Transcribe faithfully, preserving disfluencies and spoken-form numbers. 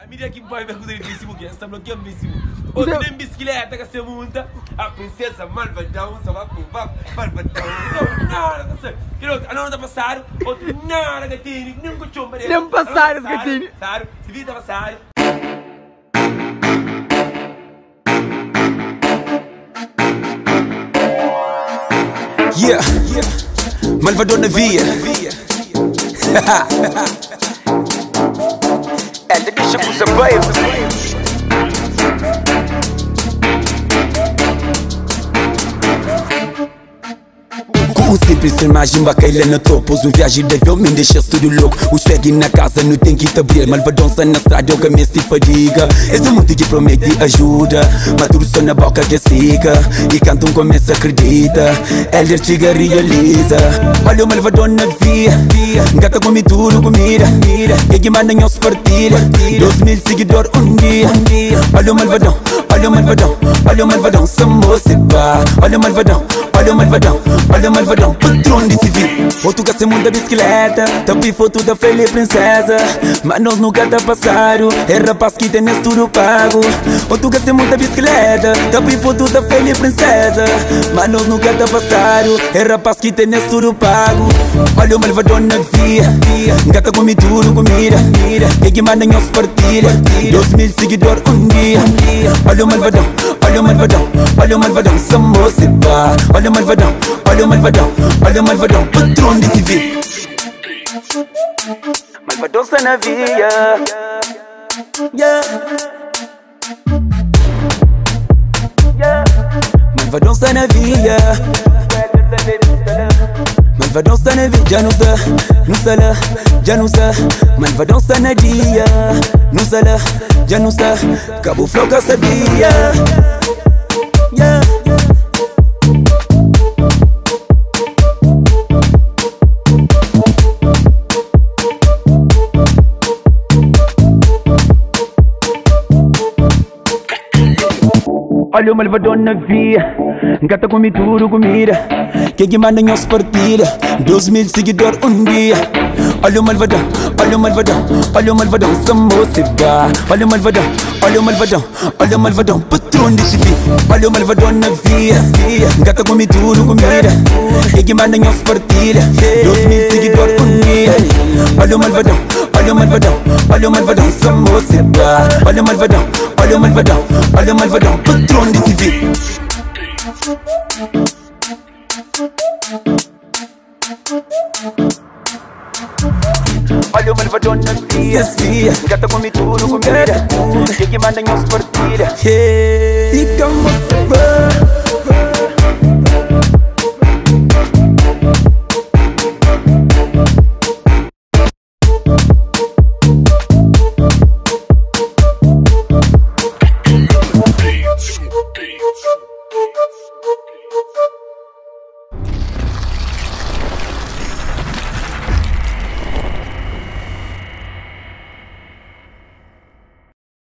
A mídia que vai ver coisa no Facebook, está bloqueando o Facebook. Outro nem bicicleta que se monta, a princesa malvadão, só vai provar, malvadão. Não, nada, tá certo. Que outro, a não está passar, outro, nada, gatini, nunca chumba. Nem passar, gatini. Sabe, se vida passar. Yeah, malvadão na via. Ela deixa por ser baby. O simples ser mais embacaila na topo. O viagem de avião me deixa tudo louco. O swag na casa não tem que te abrir. Malvadonça na estrada eu caminho se fadiga. Esse mundo que promete ajuda, mas tudo só na boca que é seca. E quando um começa acredita, ela chega realiza. Olha o malvadão na via, gata come tudo comida. Quem manda em os partilha, dois mil seguidores um dia. Olha o malvadão, olha o malvadão, olha o malvadão, samosa pá. Olha o malvadão, olha o malvadão, olha o malvadão, patrão de civil. Outro gasta muita bicicleta, tapi foto da filha princesa. Mas nós nunca tá passado, é rapaz que tem nesse tudo pago. Outro gasta muita bicicleta, tapi foto da filha princesa. Mas nós nunca tá passado, é rapaz que tem nesse tudo pago. Olha o malvadão na via, gata come tudo comida. Quem manda em os partilha, dois mil seguidores um dia. Olha o malvadão, olha o malvadão, olha o malvadão, samosa pá. Olha o malvadão, olha o malvadão, olha o malvadão, patrão de civil. Malvadonça na via, yeah. Malvadonça na via, malvadonça na via, já não tá, não tá lá, já não tá. Malvadonça na dia, não tá lá, já não tá. Cabo Floca sabia, yeah. Olha o malvadão na via, gata come tudo comida. Quem manda em os partilha, dois mil seguidores um dia. Olha o malvadão, olha o malvadão, olha o malvadão, samosa pá. Olha o malvadão, olha o malvadão, olha o malvadão, patrão de civil. Olha o malvadão na via, gata come tudo comida. Quem manda em os partilha, dois mil seguidores um dia. Olha o malvadão, olha o malvadão, olha o malvadão, samosa pá. Olha o malvadão, olha o malvadão, olha o malvadão, patrão de civil. Olha o malvadão na via, gata come tudo comida. Quem manda em os partilha, ficamos